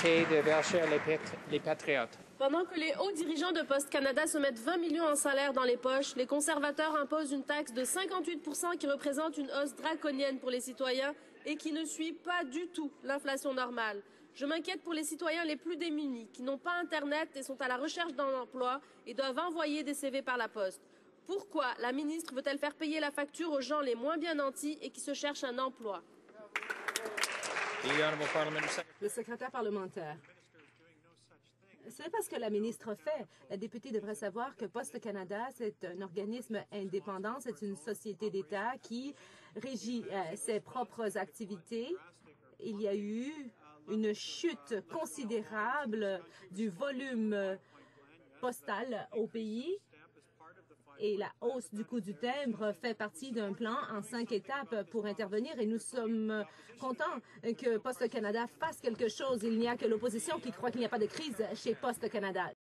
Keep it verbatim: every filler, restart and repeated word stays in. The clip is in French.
volonté de verser les, pat- les patriotes. Pendant que les hauts dirigeants de Poste Canada se mettent vingt millions en salaire dans les poches, les conservateurs imposent une taxe de cinquante-huit pour cent qui représente une hausse draconienne pour les citoyens et qui ne suit pas du tout l'inflation normale. Je m'inquiète pour les citoyens les plus démunis, qui n'ont pas Internet et sont à la recherche d'un emploi et doivent envoyer des C V par la poste. Pourquoi la ministre veut-elle faire payer la facture aux gens les moins bien nantis et qui se cherchent un emploi? Le secrétaire parlementaire. C'est pas ce que la ministre fait. La députée devrait savoir que Poste Canada, c'est un organisme indépendant, c'est une société d'État qui régit euh, ses propres activités. Il y a eu une chute considérable du volume postal au pays et la hausse du coût du timbre fait partie d'un plan en cinq étapes pour intervenir et nous sommes contents que Poste Canada fasse quelque chose. Il n'y a que l'opposition qui croit qu'il n'y a pas de crise chez Poste Canada.